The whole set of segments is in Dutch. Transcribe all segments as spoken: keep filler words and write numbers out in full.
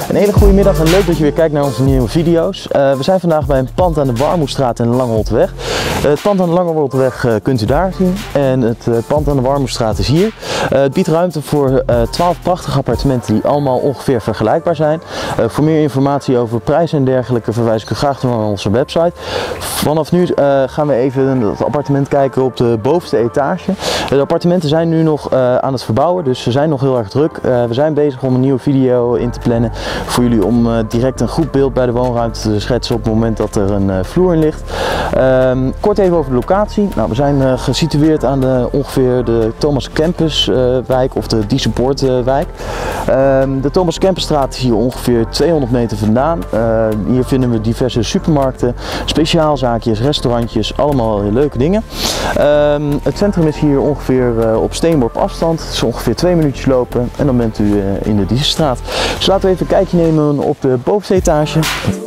Een hele goede middag en leuk dat je weer kijkt naar onze nieuwe video's. Uh, we zijn vandaag bij een pand aan de Warmoestraat en de Langeholteweg. Uh, het pand aan de Langeholteweg uh, kunt u daar zien en het uh, pand aan de Warmoestraat is hier. Uh, het biedt ruimte voor uh, twaalf prachtige appartementen die allemaal ongeveer vergelijkbaar zijn. Uh, voor meer informatie over prijzen en dergelijke verwijs ik u graag naar onze website. Vanaf nu uh, gaan we even het appartement kijken op de bovenste etage. De appartementen zijn nu nog uh, aan het verbouwen, dus ze zijn nog heel erg druk. Uh, we zijn bezig om een nieuwe video in te plannen voor jullie om uh, direct een goed beeld bij de woonruimte te schetsen op het moment dat er een uh, vloer in ligt. Uh, kort even over de locatie. Nou, we zijn uh, gesitueerd aan de, ongeveer de Thomas Campus uh, wijk of de Die Support uh, wijk. Uh, de Thomas Campusstraat is hier ongeveer tweehonderd meter vandaan. Uh, hier vinden we diverse supermarkten, speciaalzaakjes, restaurantjes, allemaal heel leuke dingen. Uh, het centrum is hier ongeveer uh, op steenworp afstand. Het is ongeveer twee minuutjes lopen en dan bent u uh, in de Diesestraat. Dus laten we even een kijkje nemen op de bovenste etage.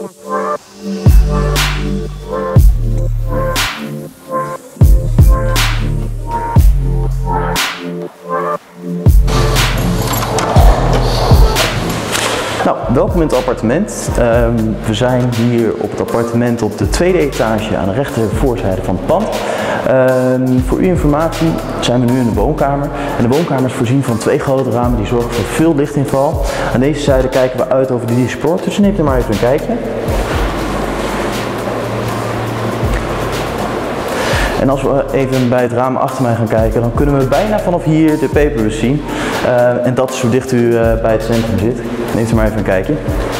Nou, welkom in het appartement. Uh, we zijn hier op het appartement op de tweede etage aan de rechter voorzijde van het pand. Uh, voor uw informatie zijn we nu in de woonkamer. En de woonkamer is voorzien van twee grote ramen die zorgen voor veel lichtinval. Aan deze zijde kijken we uit over de Die Support, dus neemt er maar even een kijkje. En als we even bij het raam achter mij gaan kijken, dan kunnen we bijna vanaf hier de Peperbus zien. Uh, en dat is hoe dicht u uh, bij het centrum zit. Neemt u maar even een kijkje.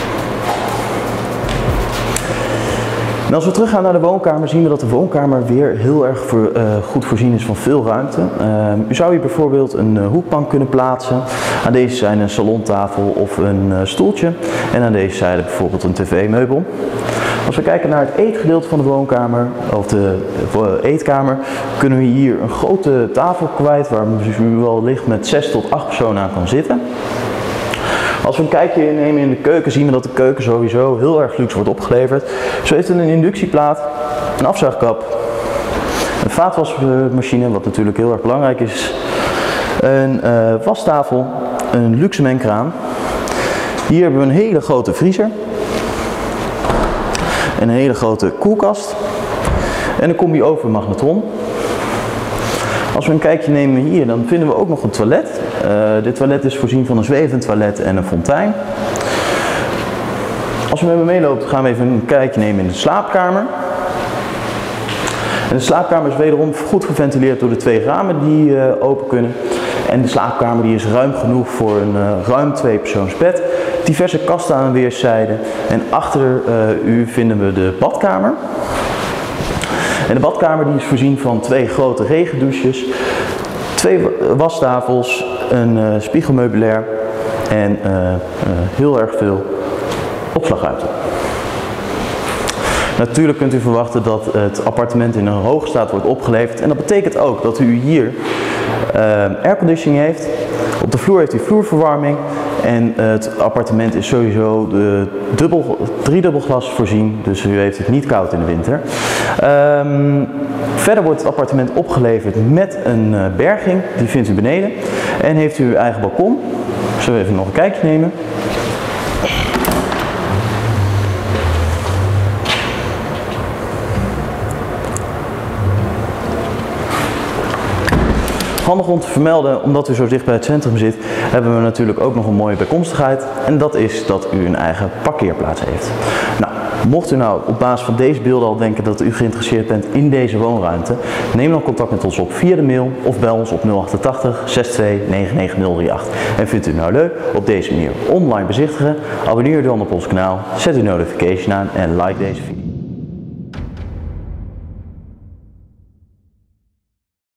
En als we teruggaan naar de woonkamer, zien we dat de woonkamer weer heel erg voor, uh, goed voorzien is van veel ruimte. Uh, u zou hier bijvoorbeeld een uh, hoekbank kunnen plaatsen. Aan deze zijde een salontafel of een uh, stoeltje. En aan deze zijde bijvoorbeeld een tv-meubel. Als we kijken naar het eetgedeelte van de woonkamer, of de eetkamer, kunnen we hier een grote tafel kwijt waar u wel licht met zes tot acht personen aan kan zitten. Als we een kijkje nemen in de keuken, zien we dat de keuken sowieso heel erg luxe wordt opgeleverd. Zo heeft het een inductieplaat, een afzuigkap, een vaatwasmachine, wat natuurlijk heel erg belangrijk is, een uh, wastafel, een luxe mengkraan. Hier hebben we een hele grote vriezer. En een hele grote koelkast en een combi oven magnetron. Als we een kijkje nemen hier, dan vinden we ook nog een toilet. Uh, dit toilet is voorzien van een zwevend toilet en een fontein. Als we met me meelopen, gaan we even een kijkje nemen in de slaapkamer. En de slaapkamer is wederom goed geventileerd door de twee ramen die uh, open kunnen. En de slaapkamer die is ruim genoeg voor een uh, ruim tweepersoonsbed. Diverse kasten aan weerszijden. En achter uh, u vinden we de badkamer. En de badkamer die is voorzien van twee grote regendouches, twee wastafels, een uh, spiegelmeubilair en uh, uh, heel erg veel opslagruimte. Natuurlijk kunt u verwachten dat het appartement in een hoogstaat wordt opgeleverd en dat betekent ook dat u hier uh, airconditioning heeft. Op de vloer heeft u vloerverwarming en het appartement is sowieso de dubbel, driedubbelglas voorzien, dus u heeft het niet koud in de winter. Um, verder wordt het appartement opgeleverd met een uh, berging, die vindt u beneden. En heeft u uw eigen balkon. Zullen we even nog een kijkje nemen. Handig om te vermelden, omdat u zo dicht bij het centrum zit, hebben we natuurlijk ook nog een mooie bijkomstigheid. En dat is dat u een eigen parkeerplaats heeft. Nou, mocht u nou op basis van deze beelden al denken dat u geïnteresseerd bent in deze woonruimte, neem dan contact met ons op via de mail of bel ons op nul achtentachtig zes twee negen negen nul drie acht. En vindt u het nou leuk op deze manier online bezichtigen, abonneer u dan op ons kanaal, zet uw notification aan en like deze video.